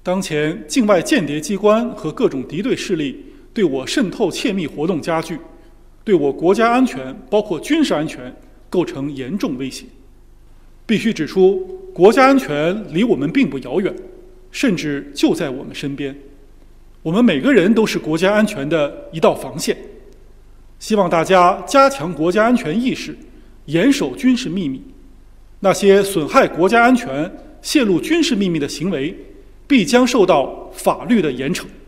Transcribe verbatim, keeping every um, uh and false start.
当前境外间谍机关和各种敌对势力对我渗透窃密活动加剧，对我国家安全，包括军事安全，构成严重威胁。必须指出，国家安全离我们并不遥远，甚至就在我们身边。我们每个人都是国家安全的一道防线。希望大家加强国家安全意识，严守军事秘密。那些损害国家安全、泄露军事秘密的行为，必将受到法律的严惩。